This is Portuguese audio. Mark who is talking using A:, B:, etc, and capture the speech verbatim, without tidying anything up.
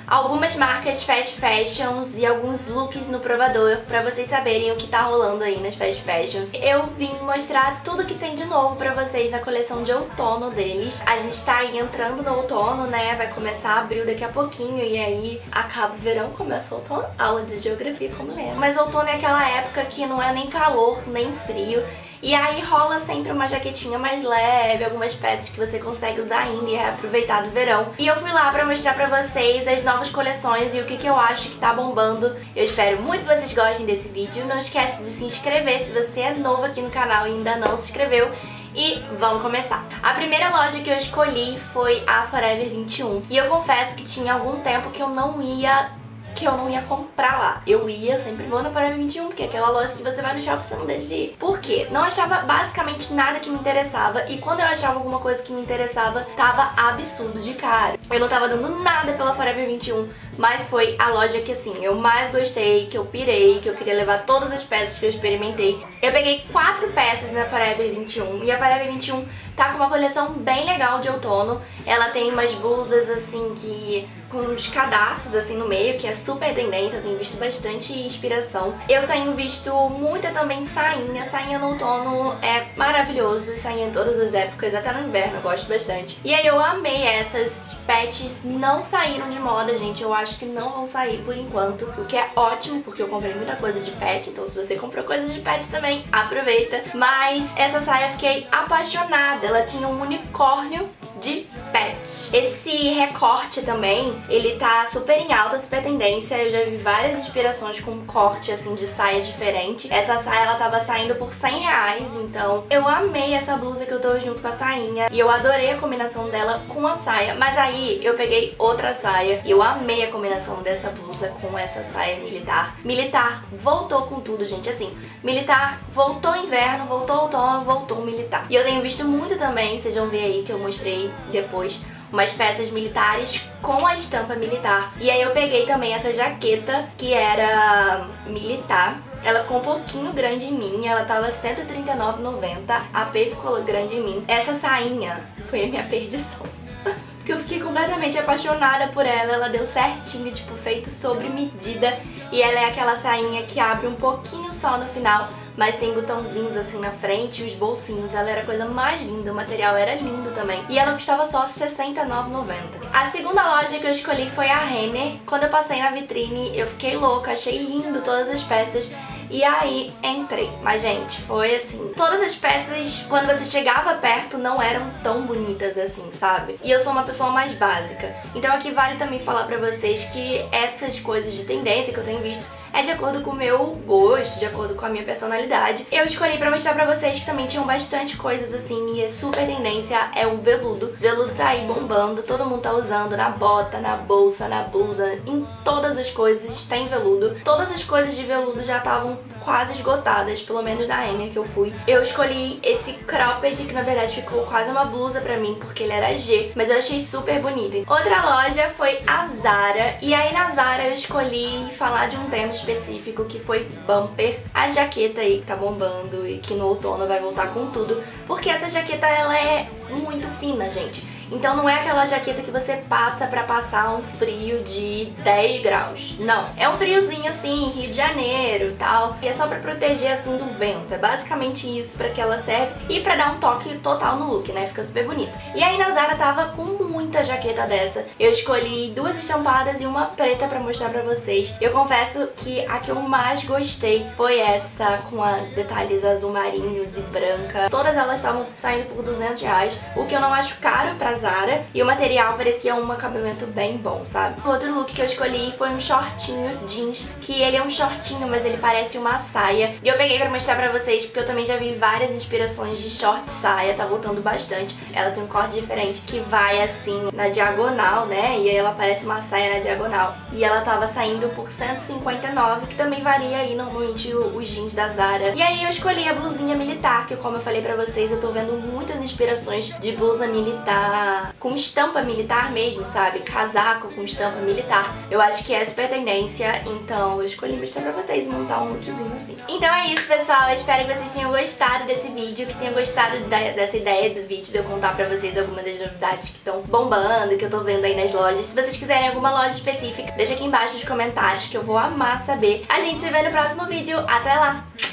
A: algumas marcas fast fashions e alguns looks no provador pra vocês saberem o que tá rolando aí nas fast fashions. Eu vim mostrar tudo que tem de novo pra vocês na coleção de outono deles. A gente tá aí entrando no outono, né? Vai começar abril daqui a pouquinho e aí acaba o verão, começa o outono. Aula de geografia, como lembra. Mas outono é aquela época que não é nem calor, nem frio. E aí rola sempre uma jaquetinha mais leve, algumas peças que você consegue usar ainda e reaproveitar do verão. E eu fui lá pra mostrar pra vocês as novas coleções e o que, que eu acho que tá bombando. Eu espero muito que vocês gostem desse vídeo. Não esquece de se inscrever se você é novo aqui no canal e ainda não se inscreveu. E vamos começar. A primeira loja que eu escolhi foi a Forever vinte e um. E eu confesso que tinha algum tempo que eu não ia... que eu não ia comprar lá. Eu ia, eu sempre vou na Forever vinte e um, que é aquela loja que você vai no shopping e você não deixa de ir. Por quê? Não achava basicamente nada que me interessava e quando eu achava alguma coisa que me interessava, tava absurdo de caro. Eu não tava dando nada pela Forever vinte e um, mas foi a loja que assim, eu mais gostei, que eu pirei, que eu queria levar todas as peças que eu experimentei. Eu peguei quatro peças na Forever vinte e um e a Forever vinte e um tá com uma coleção bem legal de outono. Ela tem umas blusas assim que... com uns cadastros assim no meio, que é super tendência, eu tenho visto bastante inspiração. Eu tenho visto muita também sainha, sainha no outono é maravilhoso, sainha em todas as épocas, até no inverno eu gosto bastante. E aí eu amei essas, patches não saíram de moda, gente, eu acho que não vão sair por enquanto, o que é ótimo, porque eu comprei muita coisa de patch, então se você comprou coisas de patch também, aproveita. Mas essa saia eu fiquei apaixonada, ela tinha um unicórnio de patch. Esse recorte também, ele tá super em alta, super tendência. Eu já vi várias inspirações com corte assim de saia diferente. Essa saia ela tava saindo por cem reais, então eu amei essa blusa que eu tô junto com a sainha. E eu adorei a combinação dela com a saia. Mas aí eu peguei outra saia e eu amei a combinação dessa blusa com essa saia militar. Militar voltou com tudo, gente. Assim, militar voltou inverno, voltou outono, voltou militar. E eu tenho visto muito também, vocês vão ver aí que eu mostrei depois, umas peças militares com a estampa militar. E aí eu peguei também essa jaqueta que era militar. Ela ficou um pouquinho grande em mim, ela tava cento e trinta e nove reais e noventa centavos, a P ficou grande em mim. Essa sainha foi a minha perdição. Porque eu fiquei completamente apaixonada por ela, ela deu certinho, tipo, feito sobre medida. E ela é aquela sainha que abre um pouquinho só no final, mas tem botãozinhos assim na frente e os bolsinhos. Ela era a coisa mais linda, o material era lindo também. E ela custava só sessenta e nove reais e noventa centavos. A segunda loja que eu escolhi foi a Renner. Quando eu passei na vitrine, eu fiquei louca, achei lindo todas as peças. E aí entrei, mas gente, foi assim, todas as peças, quando você chegava perto, não eram tão bonitas assim, sabe? E eu sou uma pessoa mais básica, então aqui vale também falar pra vocês que essas coisas de tendência que eu tenho visto é de acordo com o meu gosto, de acordo com a minha personalidade. Eu escolhi pra mostrar pra vocês que também tinham bastante coisas assim, e é super tendência, é o veludo. Veludo tá aí bombando, todo mundo tá usando na bota, na bolsa, na blusa, em todas as coisas tem veludo. Todas as coisas de veludo já estavam quase esgotadas, pelo menos na Renner que eu fui. Eu escolhi esse cropped, que na verdade ficou quase uma blusa pra mim, porque ele era G, mas eu achei super bonito. Outra loja foi a Zara, e aí na Zara eu escolhi falar de um tema específico, que foi bumper, a jaqueta aí que tá bombando e que no outono vai voltar com tudo, porque essa jaqueta ela é muito fina, gente. Então não é aquela jaqueta que você passa pra passar um frio de dez graus. Não, é um friozinho assim, Rio de Janeiro e tal. E é só pra proteger assim do vento. É basicamente isso pra que ela serve. E pra dar um toque total no look, né? Fica super bonito. E aí na Zara tava com muita jaqueta dessa. Eu escolhi duas estampadas e uma preta pra mostrar pra vocês. Eu confesso que a que eu mais gostei foi essa, com os detalhes azul marinhos e branca. Todas elas estavam saindo por duzentos reais, o que eu não acho caro pra Zara, e o material parecia um acabamento bem bom, sabe? O outro look que eu escolhi foi um shortinho jeans, que ele é um shortinho, mas ele parece uma saia. E eu peguei pra mostrar pra vocês, porque eu também já vi várias inspirações de short saia, tá voltando bastante. Ela tem um corte diferente, que vai assim, na diagonal, né? E aí ela parece uma saia na diagonal. E ela tava saindo por cento e cinquenta e nove reais, que também varia aí normalmente os jeans da Zara. E aí eu escolhi a blusinha militar, que como eu falei pra vocês, eu tô vendo muitas inspirações de blusa militar, uma... com estampa militar mesmo, sabe? Casaco com estampa militar. Eu acho que é super tendência, então eu escolhi mostrar pra vocês montar um lookzinho assim. Então é isso, pessoal. Eu espero que vocês tenham gostado desse vídeo, que tenham gostado da, dessa ideia do vídeo, de eu contar pra vocês algumas das novidades que estão bombando, que eu tô vendo aí nas lojas. Se vocês quiserem alguma loja específica, deixa aqui embaixo nos comentários que eu vou amar saber. A gente se vê no próximo vídeo. Até lá!